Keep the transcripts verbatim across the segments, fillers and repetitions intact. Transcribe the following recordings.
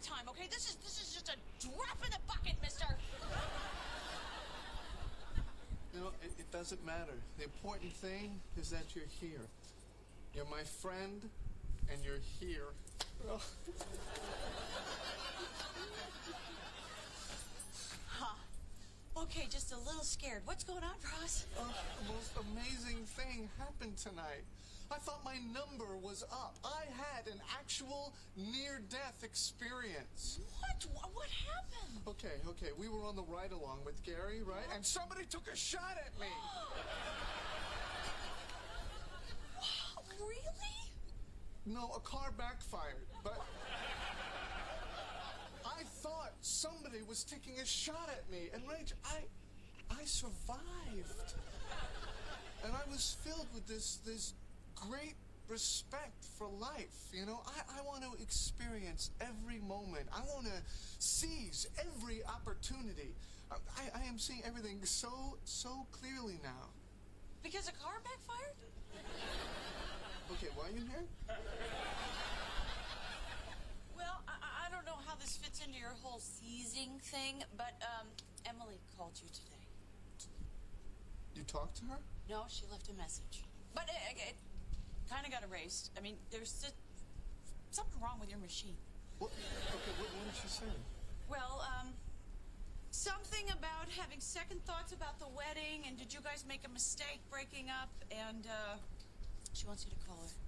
that time, okay? This is this is just a drop in the bucket, mister. You know, it, it doesn't matter. The important thing is that you're here. You're my friend, and you're here. Oh. Huh. Okay, just a little scared. What's going on, Ross? Oh, the most amazing thing happened tonight. I thought my number was up. I had an actual near-death experience. What? What happened? Okay, okay, we were on the ride-along with Gary, right? And somebody took a shot at me. Really? No, a car backfired, but I thought somebody was taking a shot at me. And Rach, I, I survived. And I was filled with this, this great respect for life. You know, I, I want to experience every moment. I want to seize every opportunity. I, I, I am seeing everything so, so clearly now. Because a car backfired? Okay, why are you here? Well, I, I don't know how this fits into your whole seizing thing, but um, Emily called you today. You talked to her? No, she left a message. But it, it kind of got erased. I mean, there's just something wrong with your machine. What? Okay, what, what did she say? Well, um, something about having second thoughts about the wedding, and did you guys make a mistake breaking up, and uh, she wants you to call her.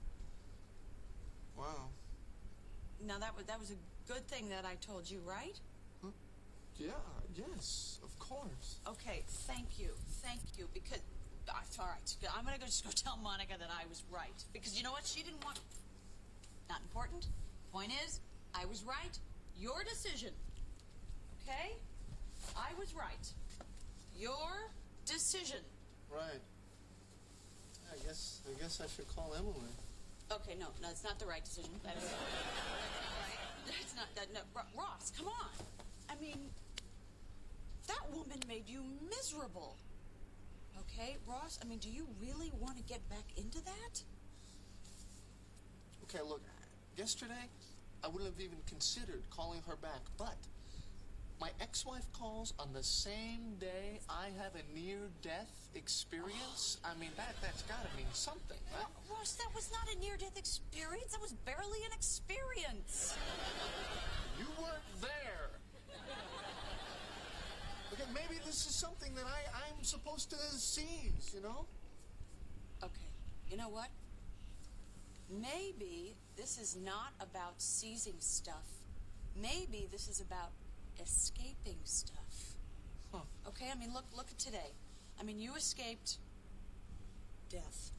Wow. Now, that was, that was a good thing that I told you, right? Huh? Yeah, yes, of course. Okay, thank you. Thank you, because... Uh, all right, I'm gonna go just go tell Monica that I was right. Because you know what? She didn't want... Not important. Point is, I was right. Your decision. Okay? I was right. Your decision. Right. I guess, I guess I should call Emily. Okay, no, no, it's not the right decision. That is right. That's not that. No, Ross, come on. I mean, that woman made you miserable. Okay, Ross. I mean, do you really want to get back into that? Okay, look. Yesterday, I wouldn't have even considered calling her back, but my ex-wife calls on the same day I have a near-death experience. I mean, that, that's got to mean something, right? Ross, that was not a near-death experience. That was barely an experience. You weren't there. Okay, maybe this is something that I, I'm supposed to seize, you know? Okay, you know what? Maybe this is not about seizing stuff. Maybe this is about escaping stuff. Huh. Okay, I mean, look, look at today. I mean, you escaped death.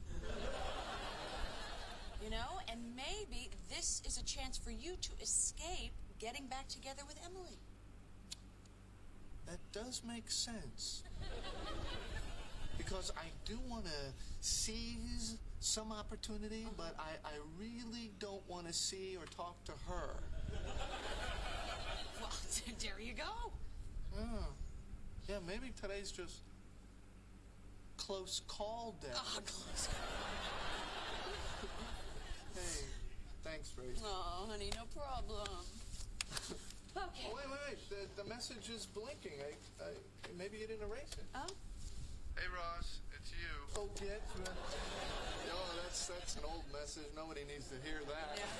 You know, and maybe this is a chance for you to escape getting back together with Emily. That does make sense. Because I do want to seize some opportunity, uh-huh. but I, I really don't want to see or talk to her. Well, there you go. Yeah. Yeah, maybe today's just close call day. Oh, close call. Hey, thanks, Grace. Oh, honey, no problem. Okay. Oh, wait, wait, wait. The, the message is blinking. I, I, maybe you didn't erase it. Oh? Hey, Ross, it's you. Oh, yeah. Oh, that's, that's an old message. Nobody needs to hear that. Yeah.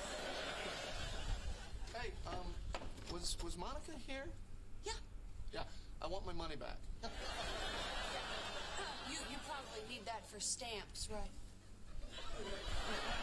Hey, um, was, was Monica here? Yeah. Yeah, I want my money back. Uh, you, you probably need that for stamps, right?